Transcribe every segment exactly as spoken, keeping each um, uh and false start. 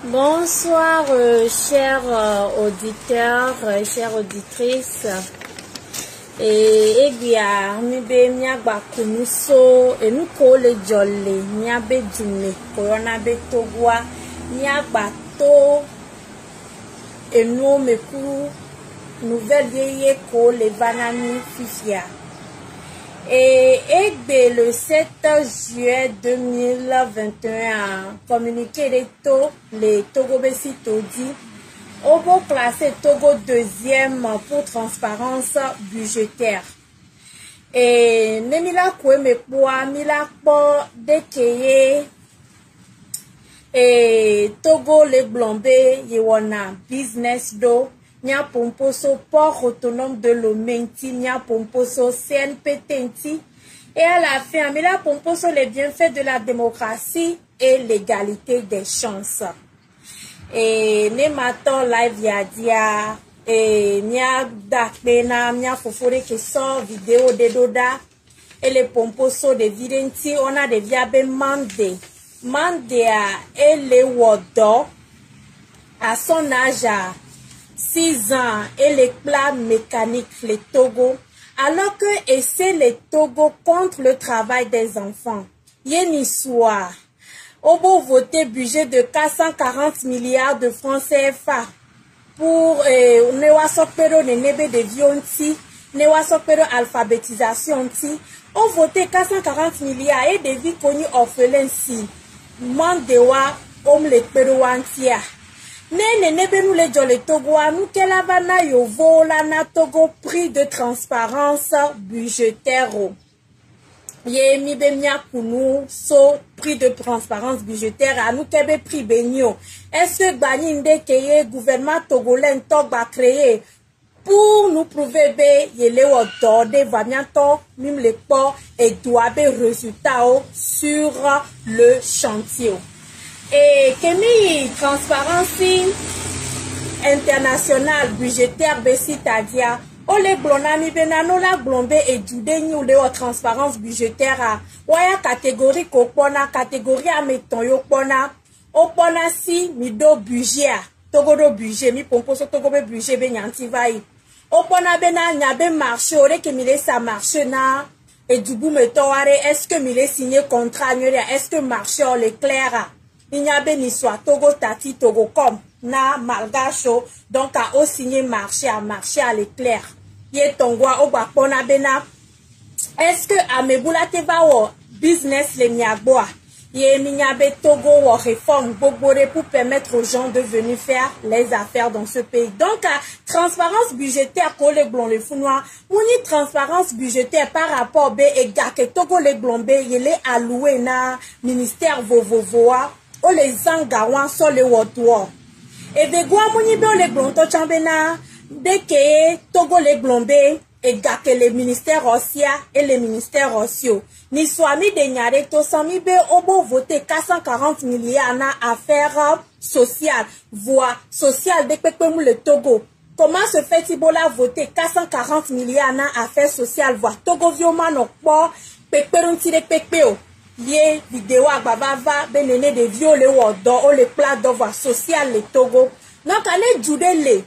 Bonsoir, euh, chers euh, auditeurs, euh, chères auditrices. Et bien, mi be miagba kunuso e mi ko le jole miabe dume corona be togwa miagba to e no me ku nouvelle ye ko le banani fifia. Et, et le sept juillet deux mille vingt et un, communiqué de to, les Togo Besito dit, au beau classé Togo deuxième pour transparence budgétaire. Et Nemila Koueme Poa, Mila Po, Dekeye, et Togo le Blombé, Yewana business do. Nia pomposo port autonome de Lomenti, Nia pomposo C N P T. Et à la fin, Mila pomposo les bienfaits de la démocratie et l'égalité des chances. Et ne matin live yadia et Nia dakbena, Nia fofore qui sort vidéo de Doda et les pomposo de Videnti, on a des viables mandé. Mandé et les wodo à son âge six ans et les plats mécaniques les Togo, alors que et c'est les Togo contre le travail des enfants. Yeni soir, au beau voter budget de quatre cent quarante milliards de francs C F A pour euh, Newasopero ne nebe de vionti, Newasopero alphabétisation ti, au voter quatre cent quarante milliards et des vies connues orphelins si, mandewa om le peruantia. Ne ne be nous les jolé Togo nous que la bana yo vola na Togo prix de transparence budgétaire. Ye mi be mia kunu so prix de transparence budgétaire à nous kebe prix benyo. Est-ce que bani nde keye gouvernement togolais tok ba créer pour nous prouver be yele wodo de va bientôt mime les ports et doit be résultat sur le chantier. Et Kemi transparence internationale budgétaire besitadia o le blonami benano la blombe et dudeni ou le transparence budgétaire a waya catégorie ko pona catégorie a meton yo pona o pona si mi do budget Togo do budget mi pomposo Togo be budget be nyanti vai o pona bena nyabe marché ore ke mi le sa marché na et du bout meton are est-ce que mi le signé contrat est-ce que marché on le clair il n'y a béni soit Togo Tati Togo comme na malgacho donc à au signer marché à marché à l'éclair yé tongwa au bakona bena est-ce que à mebula te va au business le niagboa yé minyabe Togo ou réforme bobore pour permettre aux gens de venir faire les affaires dans ce pays donc à transparence budgétaire pour les blonds les founois mouni transparence budgétaire par rapport b et gars que Togo les blonds yé les alloué na ministère vovovoa o les angawan so le wodo et de gwa moni be le blonto chambena de ke Togo le blombe et gake les ministères osia et les ministères osio ni swami de nyare to sami be obo voter quatre cent quarante milliards na affaires sociales voie sociale de pepe mu le Togo. Comment se fait-il bola voter quatre cent quarante milliards na affaires sociales voie Togo vioma no po pepe runtire pepeo Yé vidéo à babava benene de violé ou dans le plat d'oeuvre social le Togo donc allez jouer les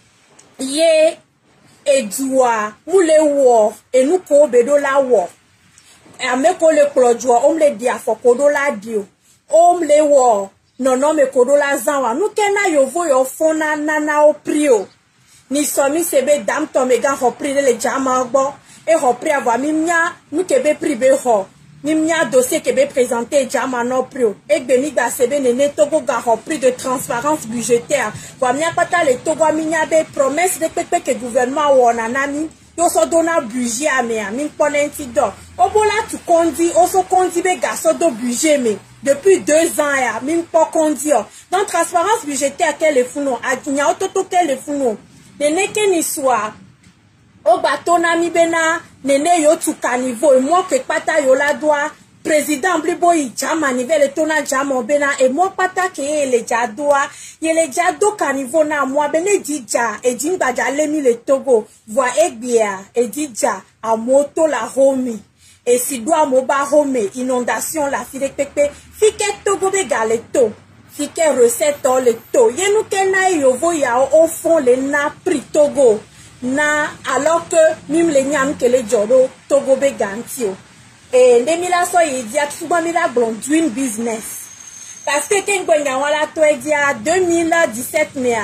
yé et doua moule wo et nous ko bedo la wo et me ko le clodjoa on le dia fo kodo la dio on le wo non non me kodo la zanwa nous kena yo vo yo fona nana o prio ni somi sebe dam to me ga ho pri le jama gbo et ho pri avoir mimia nous kebe privé ho Nimia dossier qui est présenté Jamano Prio et Beniga Sebe Nene Togo ga repris de transparence budgétaire. Wamia pata le Togo minya be promesse de pepe que gouvernement ou anani yo so dona budget a me min ponenti do. Obola tu kondi oso kondi be gaso do budget me depuis deux ans ya min po kondi o. Donc transparence budgétaire quel est founo anya ototo quel est founo. Nene ke ni soit o batona mi bena nene yo tu caniveau et moi que pata yo la doa président blibo i jama nivel tona jama bena et moi pata ke le jadoa ye le jado caniveau na moi bene dija et dimba jale mi le Togo voix egbia et dija a moto la homi et si doa moba home inondation la fide pepe fike Togo be galeto ticket recette le to ye nous kena yovo ya au fond le na prix Togo na alors que mim le nyam que le joro Togo be gantio et ndemila so yedia tuba mila blond doing business parce que ken gwenga wala to edia deux mille dix-sept mea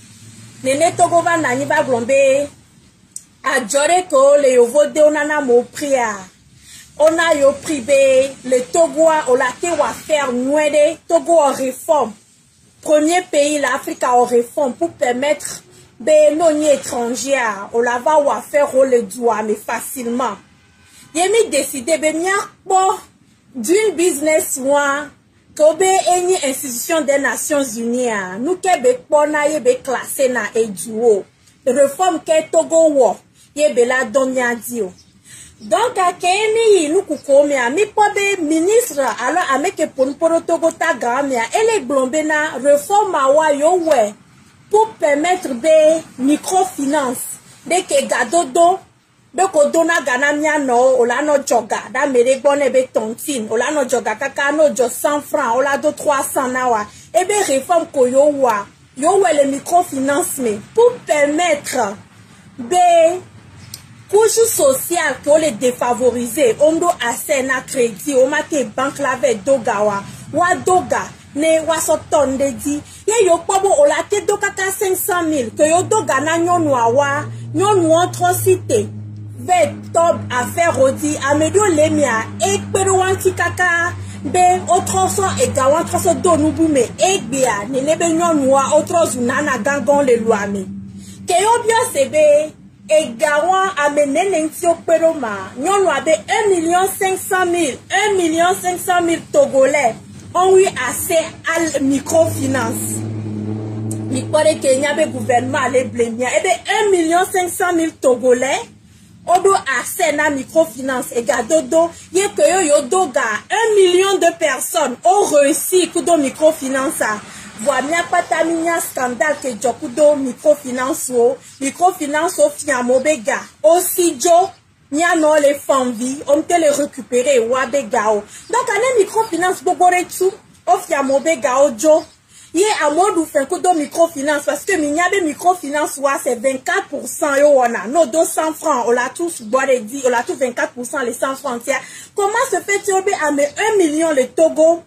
nene Togo va nani va blombe a jore ko le yovo de onana mo pria on a yo privé le Togo on l'a te wa faire nouer Togo en réforme premier pays l'Afrique en réforme pour permettre de non étrangers on la va wa faire le droit mais facilement yemi décidé be mia po d'une business one ko be eni institution des Nations Unies nous ke be pona ye be classé na eduo réforme ke Togo wo ye be la donya dio. Donc, à Kenya, nous coucons, mais à mi pobe ministre, alors à me que pour nous Togo ta gamme, et les blombena réforme à wa yo we pour permettre des microfinances, des que gadodo, de ko dona gana mia no, ola no joga, da mere bonne be tontine, ola no joga kaka no jo cent francs, ola do trois cents nawa, et be réforme ko yo wa, yo we les microfinances, mais pour permettre des couche sociale que les défavorisés on doit assez na crédit on ma ke banque la ve dogawa wa doga ne wa so tonde di ye yo pobo o la te doka ka cinq cent mille que yo doga na nyonu awa nyonu atrocité ve top affaire odi amedo lemia e pero wanti kaka be otroso e gawan troso do nubu me e bia ne lebe nyonu wa otroso nana gangon le loame ke yo bio sebe et Gawan a mené l'intio peroma. Nous avons un million cinq cent mille, un million cinq cent mille Togolais ont eu accès à la microfinance. Il paraît qu'il y a un gouvernement les blémia. Et bien un million cinq cent mille Togolais ont eu accès à la microfinance. Et gadodo, il y a que yo doga un million de personnes ont réussi à la microfinance. Voilà pas ta minia scandale que Jokudo microfinance o microfinance o fiamobega aussi jo nia no les femmes vie on te les récupérer wa bega o donc ane microfinance bogore tu o fiamobega o jo ye amodu fait kudo microfinance parce que minia be microfinance wa c'est vingt-quatre pour cent yo wana no deux cents francs on l'a tous boire dit on l'a tout vingt-quatre pour cent les cent francs comment se fait tu be ame un million le Togo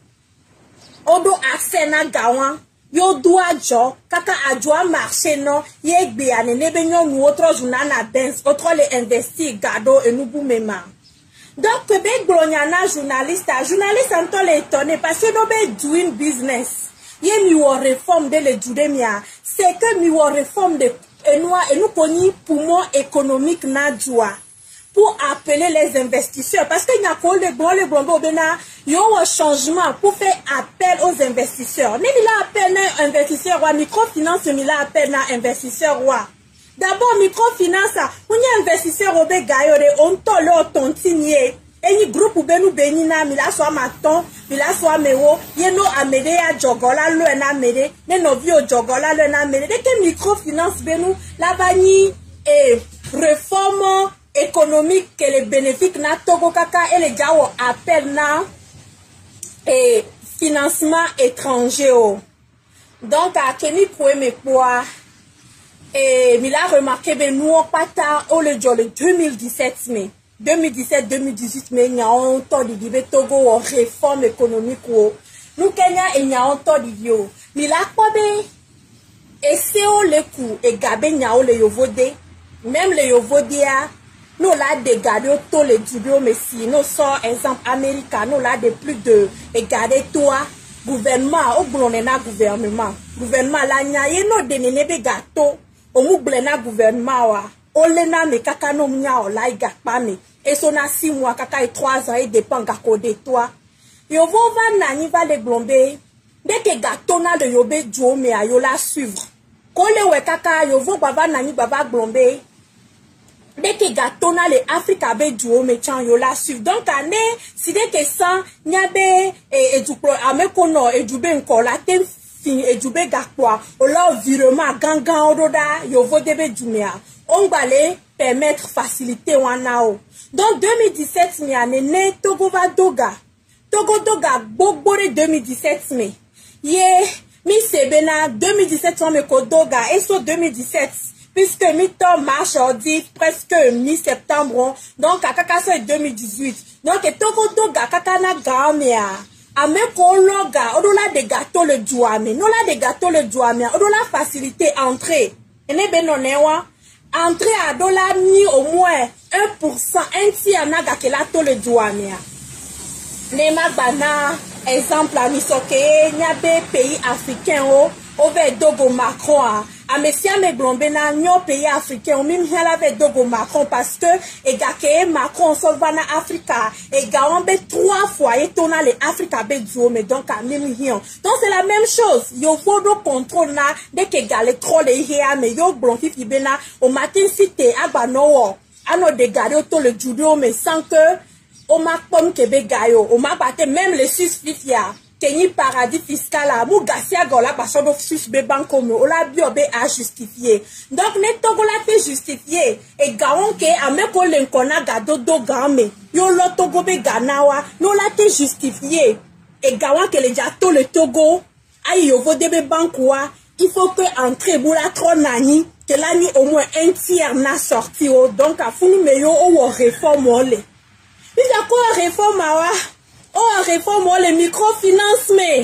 odo accès na gawan yo doa jo kaka adjoa marché non ye gbe ane nebe nyon nou autre journal benz autre les investir gado et nous boumema donc be glonyana journaliste journaliste anto le étonné parce que no be doing business ye mi wo réforme de le judemia c'est que mi wo réforme de et nous et nous conni poumon économique na joa pour appeler les investisseurs parce qu'il y a quoi le bon le bon bena yo un changement pour faire appel aux investisseurs ni la appel à investisseur wa microfinance mi la appel à investisseur wa d'abord microfinance on y investisseur au begayo de on to le tontinier et ni groupe benu benina mi la so maton mi la so mewo ye no amede ya jogola lo na mede ne no bio jogola lo na mede de que microfinance benu la bani et réforme économique que les bénéfices na Togo kaka et les gawo appel na et financement étranger donc à Kemi pour me quoi et il a remarqué ben nous on pata au le jour le deux mille dix-sept mais deux mille dix-sept deux mille dix-huit mais il y a un temps de dire Togo en réforme économique ou nous Kenya il y a un temps de dire mais là quoi ben et c'est au le coup et gabe nya au le yovode même le yovode nous là de garder tous les dubio mais si nous sort exemple américain nous là de plus de garder toi gouvernement au blonena gouvernement gouvernement la nya ye no de nene be gato o mu blena gouvernement wa o lena me kaka no nya o la igapa me et son a six mois kaka et trois ans et dépend gako de toi yo vo va nani va le blombe dès que gato na de yobe jo me ayo la suivre ko le we kaka yo vo baba nani baba blombe dès que gâteau na les Afrique abe duo me chan yo la suivre donc ane si dès que ça nyabe et et du pro ame kono et du ben ko la tem fin et du be gakwa o la virement gangan ododa yo vo debe dumia on balé permettre faciliter wana o donc deux mille dix-sept mi ane ne Togo va doga Togo doga bogbore deux mille dix-sept mais Yé, mi sebena deux mille dix-sept on me kodoga et so deux mille dix-sept puisque mi to marche ordi presque mi-septembre donc à kaka c'est deux mille dix-huit donc et togo doga kaka na gamia ame ko loga odola de gâteau le douame no la de gâteau le douame odola facilité entrée ene benonewa entrée à dollar ni au moins un pour cent un tiers na gakela to le douame ne ma bana exemple à misoke nyabe pays africain o over dogo Macron a mesia me glombe na nyo pays africain o mim hela ve dogo Macron parce que e gake Macron so bana Africa e gaombe trois fois et tona le Africa be duo mais donc à mim hion donc c'est la même chose yo fodo contrôle na de que gale trop le hia mais yo blonki fibena au matin cité agba no ano de gare to le judo mais sans que o ma pomme kebe gayo o ma bate même les six fifia kenyi paradis fiscal a mu gasia gola baso do sus be banko me o la bio be a justifier donc ne togo la te justifier e gaon ke ame ko lenkona gado do game yo lo togo be ganawa no la te justifier e gaon ke le jato le Togo ay yo vo de be bankoa il faut que entrer boula trop nani que la ni au moins un tiers na sorti o donc a funu me yo o réforme ole. Il y a quoi réforme awa? Oh réforme le microfinance mais.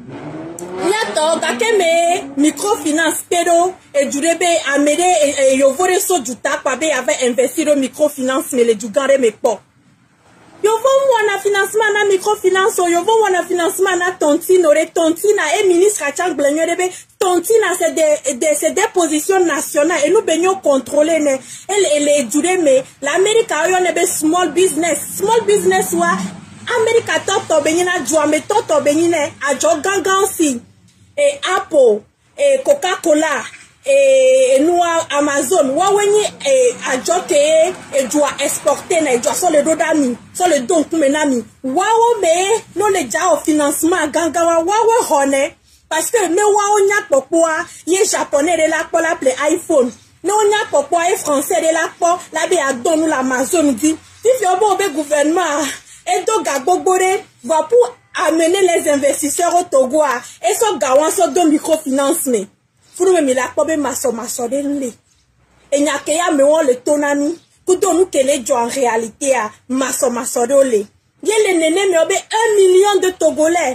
Il y a to gake me microfinance pero et durebe amede et yo vore so du takwa be avait investi le microfinance mais le du gare me po. Yo vo na financement na microfinance yo vo na financement na tontine ore tontina et ministre Achang Blenyo debe tontina c'est des de c'est des positions nationales et nous benyo contrôler ne elle elle dure mais l'Amérique a yo nebe small business small business wa America to to benina joa me to to benine a jo gangan si et Apple et Coca-Cola et nous Amazon wa wenyi et a jo ke et joa exporter na joa so le do dami so le don kumenami wa wo me no le ja au financement gangan wa wa hone parce que ne wa onya popoa ye japonais de la pour l'appeler iPhone ne onya popoa et français de la pour la be a don nous l'Amazon dit si yo bo be gouvernement et donc Gagbogore va pour amener les investisseurs au Togo et so gawan so do microfinance mais furu me la ko be maso maso de nle e nya ke ya me won le tonani ku do nu kele jo en réalité a maso maso de le ye le nene me obe un million de Togolais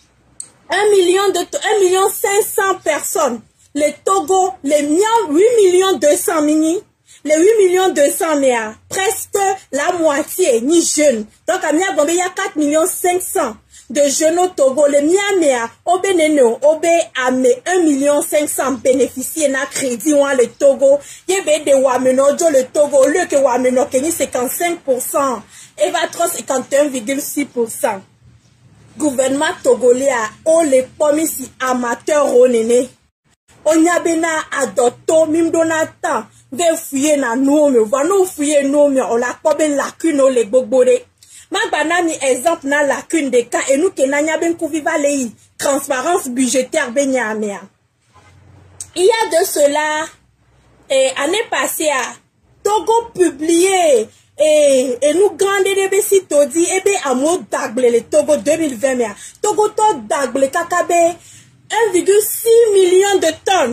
un million de un million cinq cents personnes le Togo les miens huit millions deux cents mini les huit millions deux cents mais presque la moitié ni jeunes donc à Mia Gombe il y a quatre millions cinq cents de jeunes au Togo les Mia au Beneno au Bé ame un million cinq cents bénéficier na crédit ou le Togo yebe de wameno jo le Togo le que wameno keni cinquante-cinq pour cent et va trop cinquante et un virgule six pour cent gouvernement togolais a o les pommes si amateurs au néné on y a bena adopto mimdonata ve fouiller na nous me va nous fouiller nous me on la kobe lacune o le gbogbore ma banani exemple na lacune de cas et nous ke na nya ben kuviva lei transparence budgétaire benya mea il y a de cela et année passée à Togo publié et et nous grande de besi todi et be amo dagle le Togo deux mille vingt mea Togo to dagle kakabe un virgule six million de tonnes.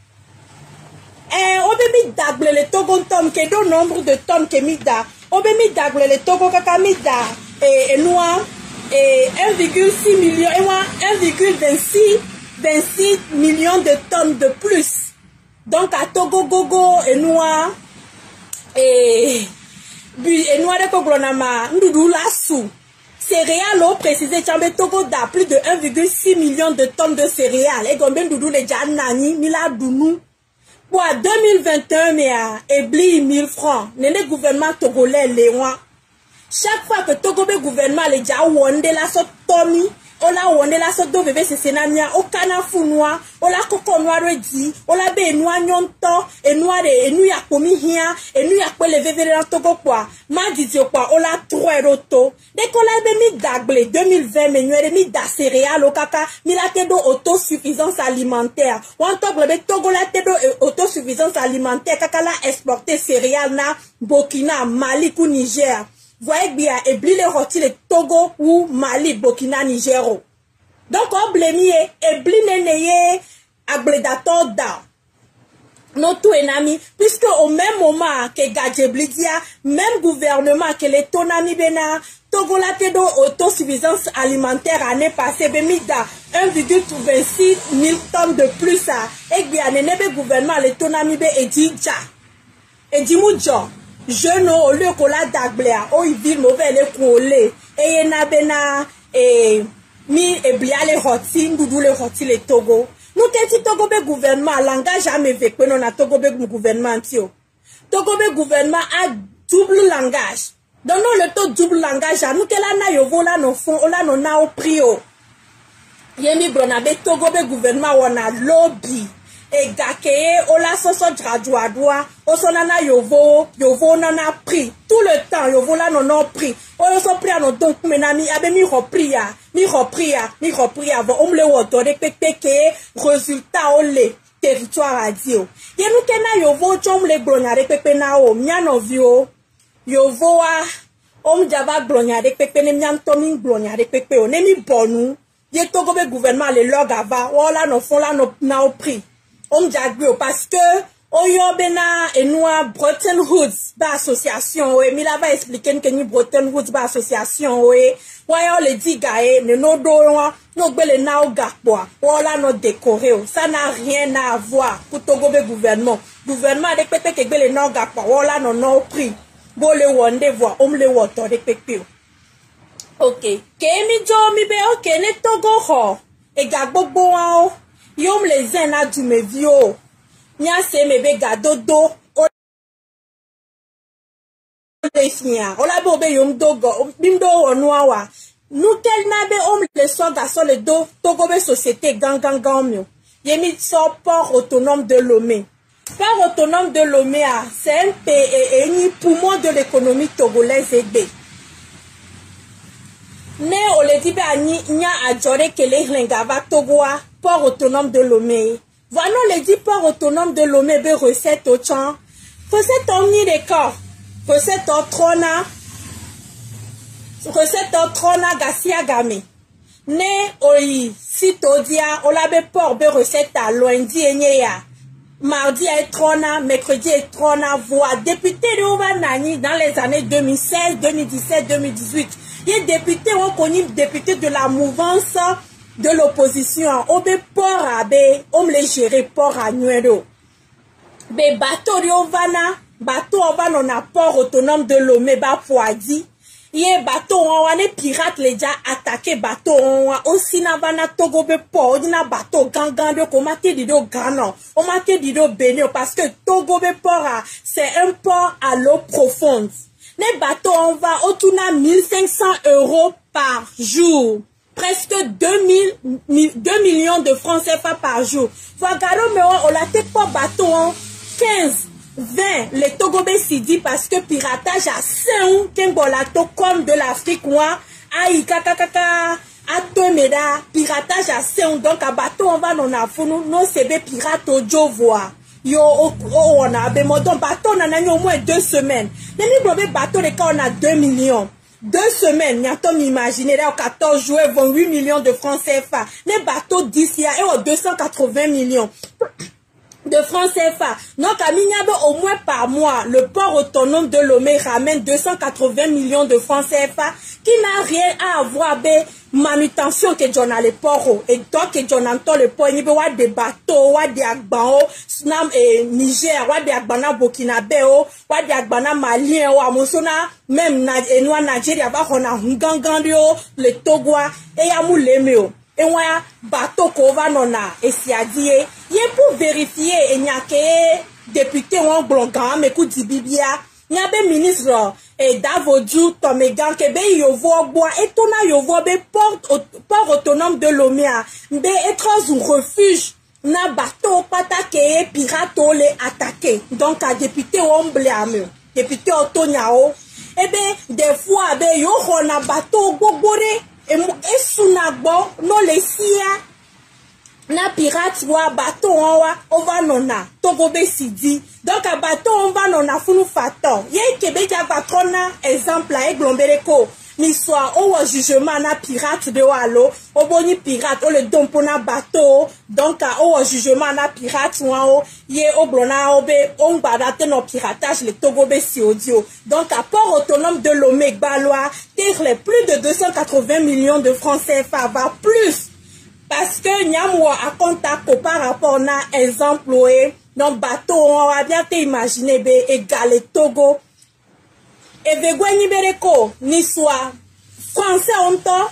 Et on peut mi dagle le Togo tonnes que do nombre de tonnes que mi da. On peut mi dagle le Togo kaka mi da et noir et un virgule six million et moi un virgule vingt-six millions de tonnes de plus. Donc à Togo gogo et noir et et noir de koglonama ndudu la sou. Céréales au précisé Tchambé Togo da plus de un virgule six million de tonnes de céréales et Gomben Doudou les Djanani Mila Dounou pour deux mille vingt et un mais et bli mille francs le gouvernement togolais léoin chaque fois que Togo be gouvernement les ja wonde la so tomi o la wonde la so do bébé c'est senamia o kana funwa o la koko noir di o la be noir nyonto e noir e nu ya komi hia e nu ya kwele vevere na Togo kwa ma dizio kwa o la trois roto de ko la be mi dagle deux mille vingt me nyere mi da céréales o kaka mi la tedo autosuffisance alimentaire wan Togo be Togo la tedo autosuffisance alimentaire kaka la exporter céréales na Burkina Mali ou Niger. Voyez bien, et bli le roti le Togo ou Mali, Burkina, Niger. Donc, on blémie et bline neye agledator da. Notre ennemi, puisque au même moment que Gadjeblidia, même gouvernement que les Tonami Bena, Togolate do autosuffisance alimentaire année passée, Bemida un virgule vingt-six mille tonnes de plus à, et bien, le gouvernement, les Tonami Be et Dja. Et Dimoujo, je n'ai au lieu qu'on l'a d'agbléa, oh, il vit mauvais les coulés, et y'en a bena, et mi, et blia les rôtis, nous les rôtis les Togo. Nous t'es Togo be gouvernement langage à me veut non a Togo be gouvernement tio. Togo be gouvernement a double langage. Dans le taux double langage à nous que la na yovo la no fond la no na au prio. Yemi bronabe Togo be gouvernement on a lobby et gakeye ola soso dradoadoa osonana yovo yovo nana pris tout le temps yovo la no no pris. Oyo so pris no donc menami abe mi repris ya. Mi repris ya, mi repris avant, on me le wotore peke résultat au le territoire radio. Ye nou kena yovo chom le glonyare pepe na o, miano vio, yovo a, om java glonyare pepe ne mian tomin glonyare pepe o, ne mi bonu, ye togo be gouvernement le log ava, wala no fon la no na o pri, om jagwe o, parce que, oyo bena enua Bretton Woods ba association we mi la va expliquer que ni Bretton Woods ba association we waya le digae ne no do no gbele na o gakpo wala no décorer ça n'a rien à voir pour Togo be gouvernement gouvernement de pete ke gbele na o gakpo wala no no prix bo le wonde voir om le woto de pepe OK ke mi jo mi be OK ne Togo ho e gagbogbo wa o yom le zen na du me vio nya se mebe gadodo o le fia o la bo be yom dogo bimdo onwa wa nou tel na be om le so ga so le do Togo be société gang gang gang mio yemi so port autonome de Lomé port autonome de Lomé a c'est un pays et poumon de l'économie togolaise et bé ne o le di be ani nya ajore kele lengava Togoa port autonome de Lomé. Voilà les dix ports autonomes de Lomé be recette au champ. Recette en ni les corps. Recette en trona. Recette en trona Gassia Game. Ne oi sitodia o la be port be recette à lundi et mardi et trona, mercredi et trona voix député de Ovanani dans les années deux mille seize, deux mille dix-sept, deux mille dix-huit. Il est député on connaît député de la mouvance de l'opposition, on be port à be, on le gérer port à Nuero. Be bateau de vana, bateau on va non a port autonome de Lomé ba Poadi. Ye bateau on va les pirates les déjà attaqué bateau on va aussi na vana Togo be port, on a bateau gangan de komate dido ganon, on mate dido benio parce que Togo be port c'est un port à l'eau profonde. Les bateaux on va autour de mille cinq cents euros par jour. Presque deux millions de francs C F A par jour. Fagaro mais on l'a fait pas bateau en quinze, vingt, les Togobé Sidi parce que piratage à cinq, Kengolato comme de l'Afrique, moi, aïe, kakakaka, atomeda, piratage à cinq, donc à bateau on va non à fou, non c'est des pirates au Jovoa. Yo, on a, ben, mon bateau on a au moins deux semaines. Les livres bateau, les cas on a deux millions. Deux semaines, n'y-a-t-on imaginé, là, quatorze jours, vingt-huit millions de francs C F A. Les bateaux d'ici, et aux deux cent quatre-vingts millions de francs C F A. Donc, à Mignabo, au moins par mois, le port autonome de Lomé ramène deux cent quatre-vingts millions de francs C F A qui n'a rien à avoir avec manutention que j'en a le port. Et donc, que j'en entends le port, il y a des bateaux, il y a des agbans, Snam et Niger, il y a des agbana Burkinabé, il y a des agbana Malien, même Noa Nigeria, il y a des Gangandio, le Togoa, et il y a Moulemeo. Et on a bateau qu'on va non a et si a dit il est pour vérifier et n'y a que député ou un blongan mais coup dit bibia n'y a pas ministre et Davodou Tomegan que be yovo bois et tona yovo be port port autonome de Lomé be étrange ou refuge na bateau patake pirate les attaquer donc à député ou blâme député Otoniao et ben des fois be yo on a bateau gogoré et sunagbo no le sia na pirate wa bateau on va nona Togobé Sidi donc à bateau on va nona funu faton ye kebe ja patrona exemple à Glombereko ni soit au jugement na pirate de walo au boni pirate au le dompo na bateau donc au jugement na pirate wao ye au blona obe on badate no piratage le Togo be si audio donc à port autonome de Lomé Gbalois les plus de deux cent quatre-vingts millions de francs C F A va plus parce que nyamwa a contact par rapport na exemple non bateau on va bien t'imaginer be égal Togo et vegweni bereko ni soit français on to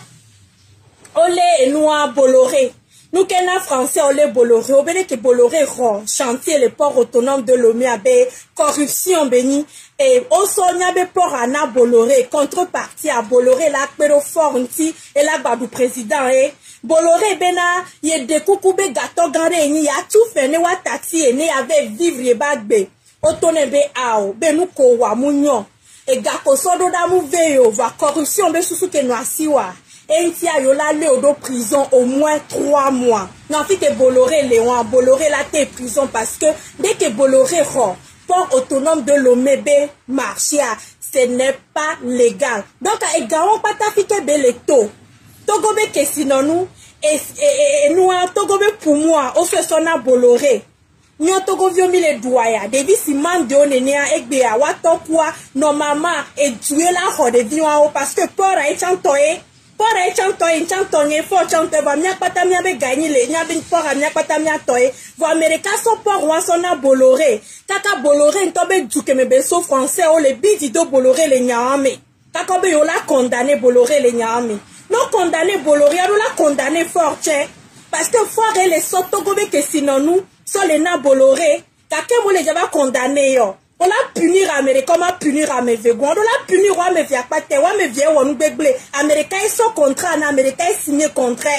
ole et noir Bolloré nous kena français ole Bolloré obele que Bolloré ro chantier le port autonome de Lomé abe corruption béni et au sonya be port ana Bolloré contrepartie à Bolloré la pero forti et la badou président et Bolloré bena ye de kukube gato gare ni ya tout fait ne wa taxi et ne avec vivre ye bagbe otone be ao be nu ko wa munyo et gako sodo da mu veyo va corruption be susu ke no asiwa et tia yo la le do prison au moins trois mois non fi que Bolloré Léon Bolloré la té prison parce que dès que Bolloré ro port autonome de Lomé be marché ce n'est pas légal donc e gawo pata fi ke be le to Togo be que sinon nous et et nous Togo be pour moi au fait sona Bolloré nous Togo vio mi le douaya devi si man de onenia egbe a wato kwa normalement et tuer la ho de vio parce que pour a chantoye pour a chantoye chantoye fo chantoye va mia pata mia be gagner le nya bin pour a mia pata mia toye va america so pour wa sona Bolloré kaka Bolloré ntobe duke me be so français o le bidi do Bolloré le nyame kaka be yo la condamné Bolloré le nyame non condamné Bolloré nous la condamné fort parce que fort et les Togo be que sinon nous so les na Bolloré kaka mo le jaba condamné yo on l'a punir Amérique on va punir à mes végon on l'a punir wa me via pas te wa me via wa nous begle américain ils sont contrat en américain signé contrat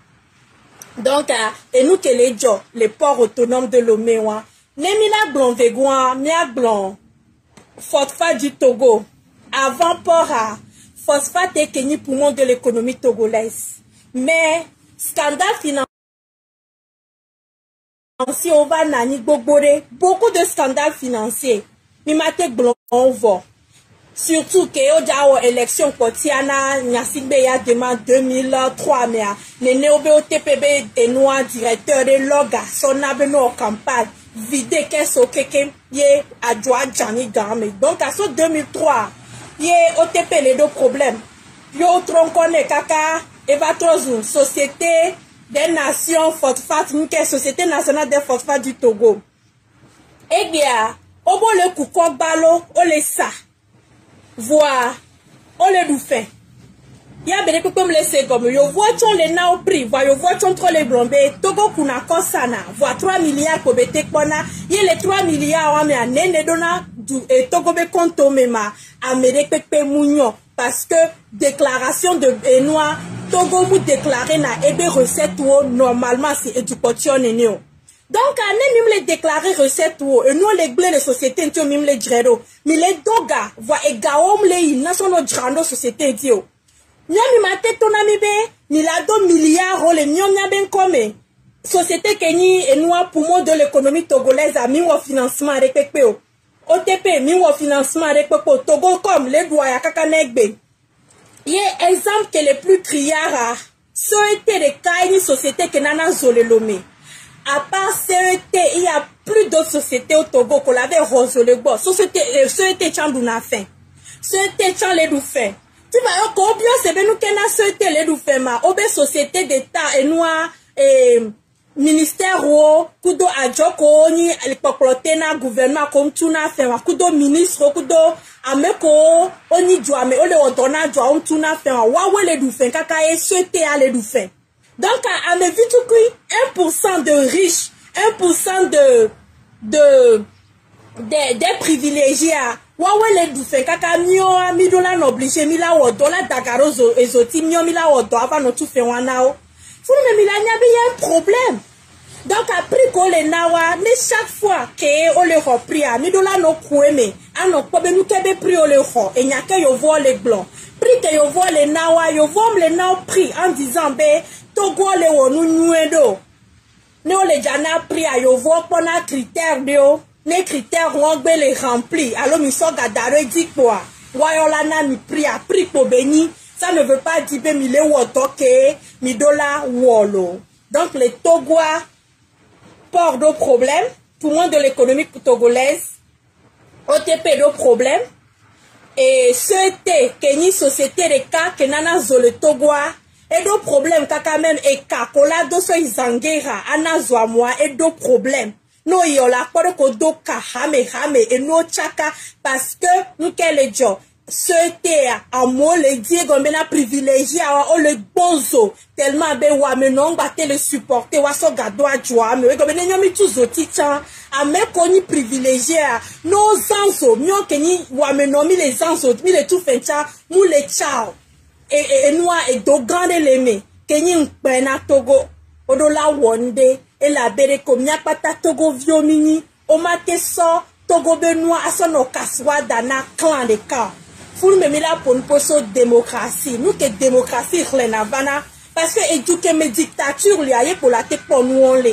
donc euh, et nous que les jo les ports autonomes de Lomé wa nemina blon végon mia blon phosphate du Togo avant port à phosphate et Kenya poumon de l'économie togolaise mais scandale financier si on va nani bobore beaucoup de scandales financiers mi mate blon on voit surtout que o jawo élection kotiana nyasigbe ya demande deux mille trois mais ne neobe o T P B et noir directeur de loga sona beno campagne vide keso keke ye adjoa jani game donc à ce deux mille trois ye O T P les deux problèmes yo tronkone kaka evatrozu société des nations phosphate une société nationale des phosphates du Togo et bien obo le kuko balo o le sa voir o le doufe ya bele pe comme le se comme yo voiton le na au prix voir yo voiton trop les blombe Togo kuna kosana voir trois milliards ko bete kona ye les trois milliards wa me anene dona du et Togo be konto mema Amérique pe munyo parce que déclaration de Benoît Togo mou déclaré na ebe recette ou normalement c'est éducation néo donc ane mime les déclarer recette ou et nous les blés les sociétés ntio mime les drero mais les doga voit egaom les national drando société ntio nyomi mate tonami be ni la do milliards o le nyonya ben comme société keni et nous poumon de l'économie togolaise a mis au financement avec pepeo O T P mis au financement avec pepeo Togo comme les doigts ya kaka negbe. Il y a exemple que les plus criards ce était les cas une société que nana zole Lomé. À part C E T, il y a plus d'autres sociétés au Togo qu'on avait rosé bon. Société C E T chanduna fin. C E T chan les dou fin. Tu vas au bien c'est ben nous kena C E T les dou fin ma. Obe société d'État et noir et ministère ou kudo adjoko ni alipoklote na gouvernement comme tuna fin wa kudo ministre kudo ameko oni joame ole odona joa on tuna fin wa wa le dou fin kaka e C E T a le dou fin. Donc à me vite que un pour cent de riches, un pour cent de de des des privilégiés wa wa le dou fin kaka mio mi dola n'obligé mi la wo dola dagaro ezoti mio mi la wo do avant no tout fin wana o. Vous me milania il y a un problème. Donc après qu'on les nawa, mais chaque fois que on les reprit à midola no kueme, à no pobe nous kebe pris on les ho, et n'y a que yo voit les blancs. Pris que yo voit les nawa, yo voit les nawa pris en disant be Togo les wo nous nuedo. Ne on les jana pris à yo voit qu'on a critères de les critères on be les remplis. Alors mi so gadare dit quoi. Wayolana mi pri a pri po beni. Ça ne veut pas dire que mi le wotoke, mi dola wolo. Donc les Togois portent de problèmes. Tout le monde de l'économie togolaise. O T P de problèmes. Et c'était qu'une société de cas que nana zole Togois. Et de problèmes kaka même et kakola do so izangera ana zoamwa et de problèmes. No yola kore ko do ka hame hame et no chaka parce que nous quel job. C'était à moi le dire qu'on a privilégié à le bonzo tellement ben wa mais non batte le supporter wa so gado a joie mais comme ne nyomi tous oticha a me koni privilégié à nos anso mio keni wa mais non mi les anso mi les tout fencha mou les chao et et nous et do grande l'aimer keni mpena Togo odola wonde et la bere comme nya pata Togo viomini o mate so Togo benoit a son okaswa dana clan de cas. Pour me mettre pour une poso démocratie. Nous que démocratie renavana parce que éduquer mes dictatures liées pour la tête pour nous on les.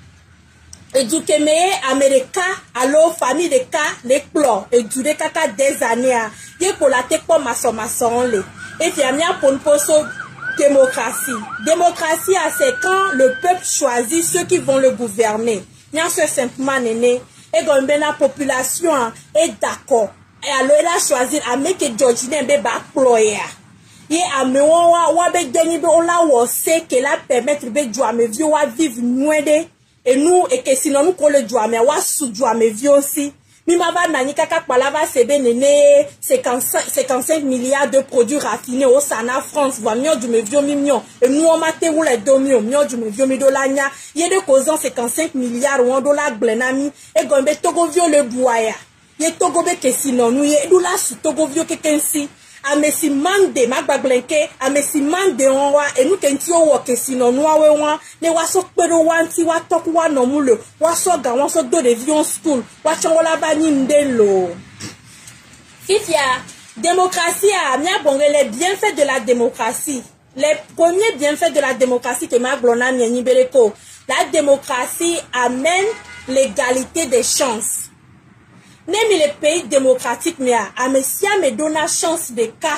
Éduquer mes Américains alors famille de cas les plans éduquer kaka des années y pour la tête pour ma sommation les. Et puis il y a pour une poso démocratie. Démocratie c'est quand le peuple choisit ceux qui vont le gouverner. Il y a ce simplement néné et quand la population est d'accord. Et alors elle a choisi à mettre Georgine Beba ployer. Et à me wa wa be deni be on la wo se que la permettre be joie me vieux wa vivre nouede et nous et que sinon nous qu'on le joie mais wa sous joie me vieux aussi. Mi ma va nani kaka pala va se be nene cinquante-cinq milliards de produits raffinés au Sana France va mieux du me vieux mignon et nous on mate ou les deux millions mieux du me vieux mi dolania. Il y a de causant cinquante-cinq milliards ou un dollar glenami et gombe Togo vieux le boya. Ye Togo be kesino nu ye dula su Togo vio ke kensi a mesi mande magba blenke a mesi mande onwa e nu kenti o wo kesino nu awe wan ne wa so pero wanti wa tok wa no mule wa so ga wa so do de vion school wa chongola bani ndelo Fifia démocratie a mia bonge les bienfaits de la démocratie les premiers bienfaits de la démocratie que ma glona ni bereko la démocratie amène l'égalité des chances. Même les pays démocratiques, mais à Messia me donne la chance de cas.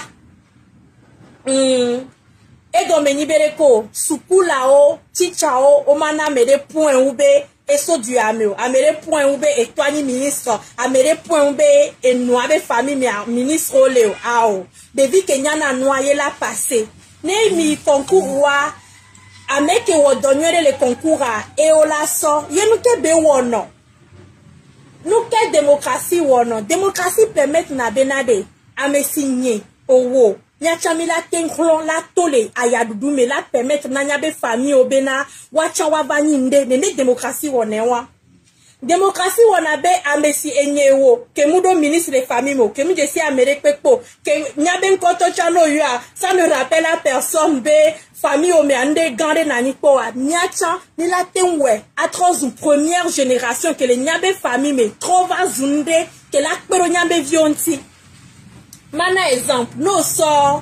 Et donc, me bereko, soukoulao, tichao, omana me de point oube, et so du ameo, a me de point oube, et toi ni ministre, a me de point oube, et noabe famille, mais ministre oleo, ao. Devi kenyana noye la passé. Ne mi concours roi, a me ke wodonye le concours a, et o la so, yenu ke be wono. Nous quelle démocratie ou non démocratie permet na benade à me signer owo nya chamila tenklon la tole ayadudu me la permet na nyabe famille obena wacha wa baninde ne démocratie wonewa démocratie wonabe a me si enyewo ke mudo ministre de famille mo ke mu je si Amérique pepo ke nyabe nkoto chano ya ça ne rappelle à personne be famille o me ande gande nani po a nyacha ni la tenwe atroz première génération que les nyabe famille me trova zunde que la pero nyabe vionti mana exemple no so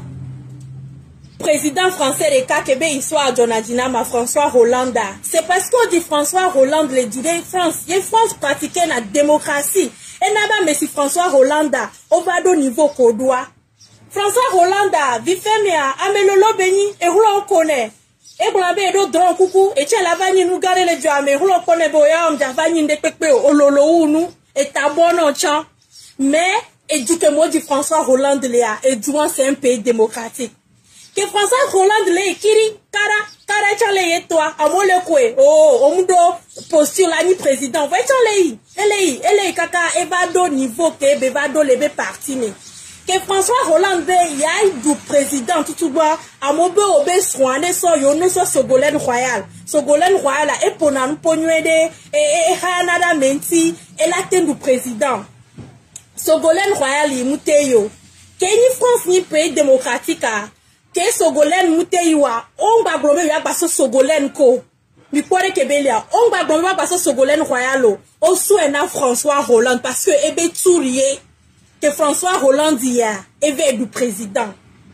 président français de Kakebe histoire Donadina ma François Hollande c'est parce qu'on dit François Hollande le dirait France et France pratiquait la démocratie et naba mais si François Hollande au va do niveau kodoa François Hollande vifemia amelolo beni et roulo connaît et blabe do dron coucou et tiens la vanille nous garder les diamants roulo connaît boya on vanille de pepe ololo unu et tabono chan mais et du que moi du François Hollande léa et du c'est un pays démocratique que François Hollande le kiri kara kara chale toi amole kwe oh omudo postule ani président va chale ele ele kaka evado niveau ke bevado lebe parti ne que François Hollande y a du président tout bois amobe obe soane so yo no so Ségolène Royal Ségolène Royal e ponan ponwede e e hanada menti et la tête du président Ségolène Royal imuteyo que ni France ni pays démocratique a que Ségolène Mouteyiwa, on va glomber ya baso Ségolène ko. Mi kware kebelia, on va glomber baso Ségolène Royalo. O souena François Hollande parce que ebe tourier que François Hollande ya ebe du président.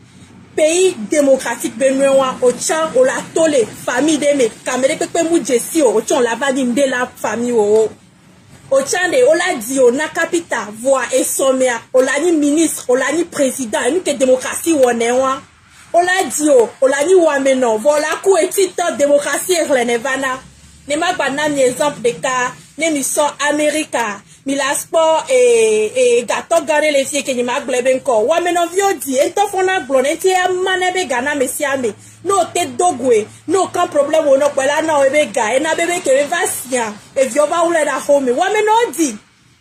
Pays démocratique benoa au chan o la tole famille de me kamere pepe mu jesi o chan la vani de la famille o. Ochande, on l'a dit, on a capita, voix et sommet, on l'a ni ministre, on l'a ni président, et nous que démocratie on est, on l'a dit, on l'a ni ouameno, voilà, coup et titre, démocratie et renevana. Ne m'a pas un exemple de cas, ne mission Amérique, mi la sport et, et gâteau garé les filles qui n'y m'a glébé encore. Ouameno vieux dit, et t'en font un blonde, et t'es un manebe gana, messiame. No te dogwe, no aucun problème ou no kwela na ebe ga, e na bebe ke va sian, e vio ba ule da home. Wa me no di.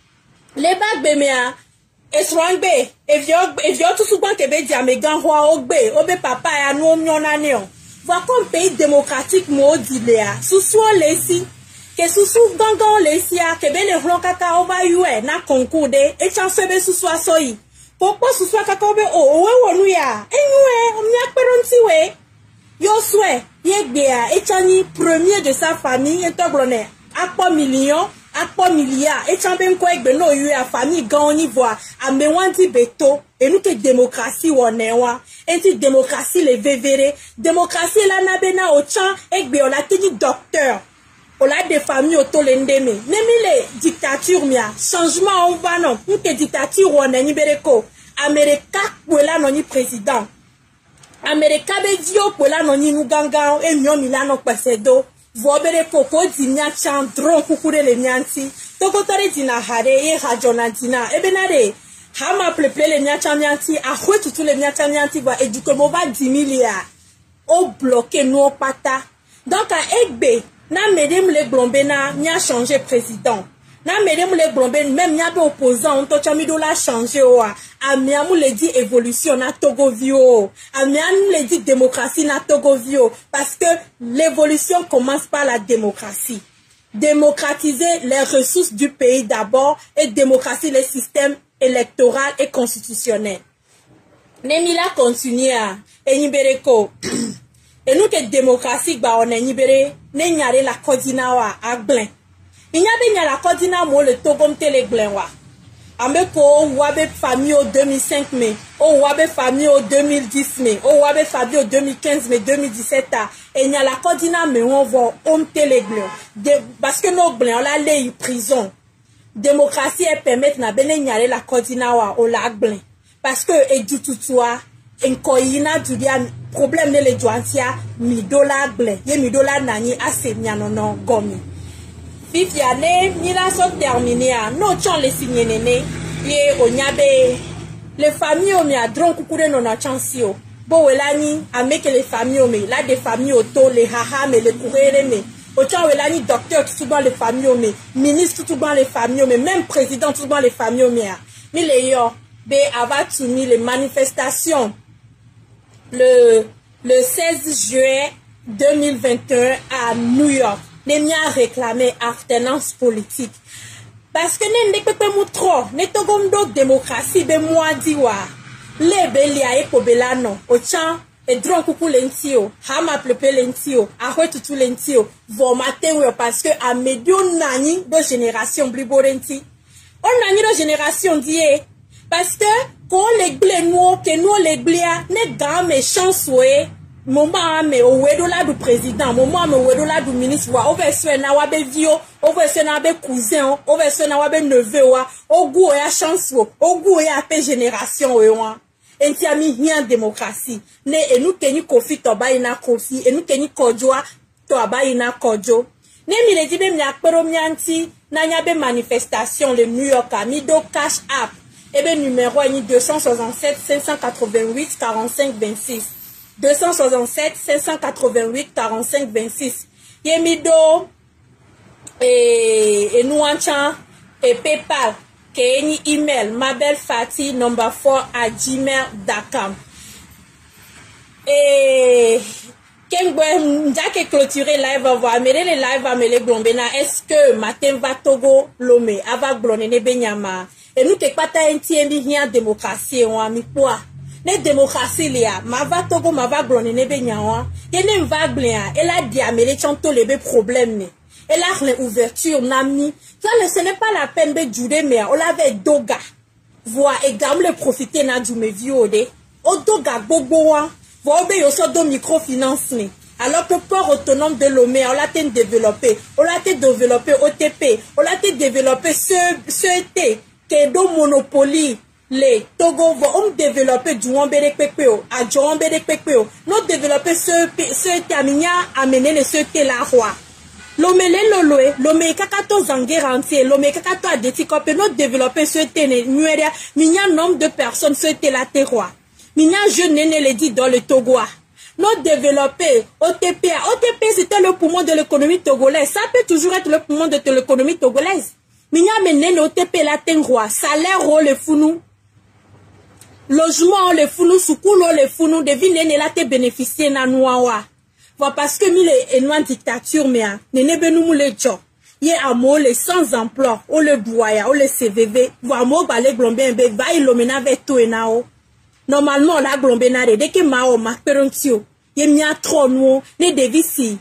Le bag be mea, e swangbe, e vio e vio tout souvent ke be di amegan hwa ogbe, obe papa ya no myona neon. Va comme pays démocratique mo di lea, sous soit lesi, ke sous sous gangan lesi a, ke be le ron kaka oba yue na concours de, e chance be sous soit soyi. Pourquoi sous soit kaka obe o, owe wonu ya, e nyue, omnyak peronti we. Yo souhait, yégbéa, échani premier de sa famille, et toblonné, à quoi million, à quoi milliard, et chambé quoi que no eu à famille gagne voix, à mewanti beto, et nous que démocratie ou on est wa, et si démocratie les vévérés, démocratie la nabena au champ, et bien on a dit docteur, on a des familles auto l'endémé, n'aimez les dictatures mia, changement on va non, nous que dictature ou on est ni bereko, Amérique, ou là non ni président. Amerika be dio pola no ni nganga e mio milano kwasedo vobere koko dinya chandron kukure le nyanti tokotare dina hare e hajona dina e benare hama pleple le nyacha nyanti a hwetu tu le nyacha nyanti va eduke mo ba dimilia o bloqué no pata donc a egbe na medem le blombe na nya changer président na medem le blombe même nya be opposant on to chamido la changer oa Amiamu le dit évolution na Togo vio. Amiamu le dit démocratie na Togo vio. Parce que l'évolution commence par la démocratie. Démocratiser les ressources du pays d'abord et démocratiser les systèmes électoral et constitutionnel. Nemila continue à Enibereko. Et nous que démocratie ba on enibere ne nyare la kodina wa agblin. Inyabe nya la kodina mo le Togo mtele gblin wa. Ameko wabe famille au deux mille cinq mai, au wabe famille au deux mille dix mai, au wabe famille au deux mille quinze mai, deux mille dix-sept a et n'y a la cordina mais on va on téléglon parce que nos blancs la lei prison démocratie elle permet na bene n'y a la cordina wa au la blanc parce que et du tout toi en koina du dia problème ne le doantia mi dollar blanc ye mi dollar nani assez nyano non gomi. Fifiane, ni la sont terminée à non chant les signes néné, ye onyabe, les familles au mia dron kukure non a chansio, bo welani, a meke les familles au me, là des familles auto, les haha me, les courriers me, au chan welani docteur tout souvent les familles au me, ministre tout souvent les familles au me, même président tout souvent les familles au me, mi les yo, be ava tumi les manifestations, le, le seize juin deux mille vingt et un à New York. N'est a réclamé abstenance politique parce que ne ne peut moutro ne togondo démocratie be moi diwa le belia e pobelano o chan e dron kuku lentio hama plepe lentio a hwetutu lentio vo matin parce que a medio nani de génération bliborenti on nani de génération die parce que quand les blé nous que nous les blia ne grand méchant souhait moment me o wedola du président moment me wedola du ministre wa over na wa be vio over na be cousin over na wa be neveu wa ogu ya chance ogu ya pe génération wa enti ami rien démocratie ne enu keni kofi to ba ina kofi enu keni kojoa to ba ina kojo ne mi le dibe mi akpero mi anti na nya be manifestation le New York a mi do cash app et be numéro ni deux cent soixante-sept cinq cent quatre-vingt-huit quarante-cinq vingt-six deux cent soixante-sept cinq cent quatre-vingt-huit quarante-cinq vingt-six Yemido et et nous enchan et PayPal que ni email mabelfati number four at gmail dot com et Kengwe njake clôturer live va amener les live va mêler blombena est-ce que matin va Togo lomé ava blonene benyama et nous te pata entiende rien démocratie on ami quoi ne démocratie lia ma va Togo ma va blonene benyawa yene va blia elle a dit amener chanto les problèmes elle a l'ouverture nami ça ce n'est pas la peine de jurer mais on l'avait doga voir également profiter na du me viode o doga bobo wa vobe yo so do microfinance ni Alors que port autonome de Lomé, on l'a développé, on l'a développé O T P, on l'a développé C E T, qui est de monopoly. Les Togo vont développer du Wambere Pepeo, à Djouambere Pepeo. Nous développer ce ce Taminia amener le ce la roi. L'omele loloe, l'ome kakato zangerantie, l'ome kakato adetikope, nous développer ce tene nueria, minya nombre de personnes ce te la terroir. Minya jeune ne le dit dans le Togo. Nous développer O T P. O T P c'était le poumon de l'économie togolaise. Ça peut toujours être le poumon de l'économie togolaise. Minya menen O T P la terroir. Salaire o le founou. Logement le founou, soukoulo le founou, devine ne la te bénéficier na nouawa. Parce que mille et noix dictature mais ne ne benou le job. Yé amo le sans emploi, ou le boya, ou le C V V, voire mo balé glombé be va il l'omena avec tout et nao. Normalement la glombé nare dès que mao ma perontio. Yé mia trop nou, ne devisi.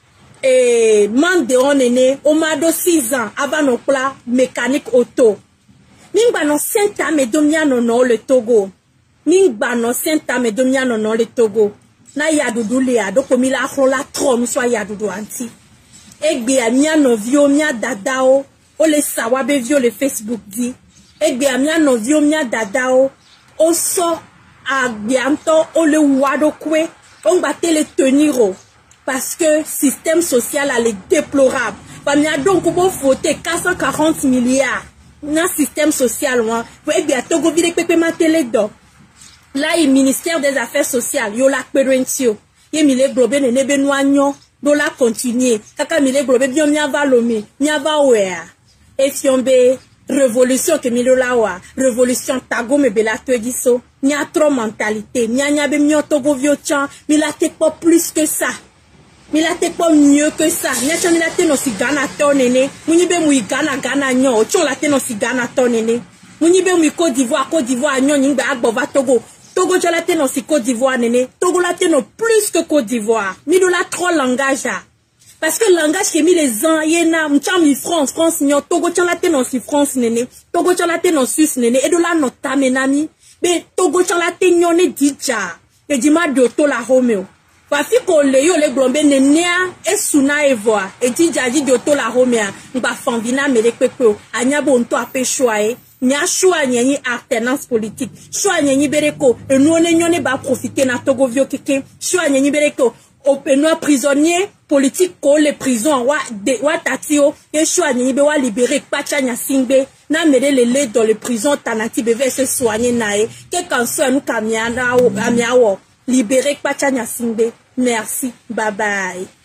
Et man de on ene, o ma do six ans avant nos plats mécanique auto. Mingba no senta me domia no no le Togo. Mingba no senta me domia no no le Togo. Na yadudu le ado komi la la tron so yadudu anti. Egbe amia no vio mia dadao. O le sawabe vio le Facebook di. Egbe amia no vio mia dadao. O so agbianto o le wado kwe. On va te le tenir. Parce que système social est déplorable. Famia donc pour voter quatre cent quarante milliards. Dans système social, moi, vous voyez bien, Togo vire pepe ma télé do. Là, le ministère des Affaires sociales, yo la perentio. Yé mille globé ne nebe noignon, do la continuer. Kaka mille globé bien mia va lomé, mia va ouéa. Et fiombe, révolution que mille la wa, révolution tago me bela tegiso. Nia trop mentalité, nia nia be mio Togo vio chan, mila te pas plus que ça. Mila te pas mieux que ça. Nia mila te no si Ghana tonene. Muni be mui Ghana Ghana nyon. Chon la te no si Ghana tonene. Muni be mui Côte d'Ivoire Côte d'Ivoire nyon nyingbe agbova Togo. Togo la te no si Côte d'Ivoire nene. Togo la te no plus que Côte d'Ivoire. Mi do la trop langage. Parce que langage que mi les ans yena mcham mi France France nyon. Togo la te no si France nene. Togo la te no Suisse nene. Et do la no tamenami. Be Togo la te nyon ne dija. E di ma do to la Romeo. Pafi ko le yo le glombe ne nea e suna evoa e di jaji di oto la homea mba fambina mele pepe anya bo nto ape choae nya choa nyenyi alternance politique choa nyenyi bereko e nou ne nyone ba profiter na Togo vio keke choa nyenyi bereko openo prisonnier politique ko le prison wa de wa tatio e choa nyenyi be wa libérer pacha nya singbe na mele le le dans le prison tanati be ve se soigner nae ke kanso nu kamiana o amiawo libérer Pachanya Singbe. Merci. Bye bye.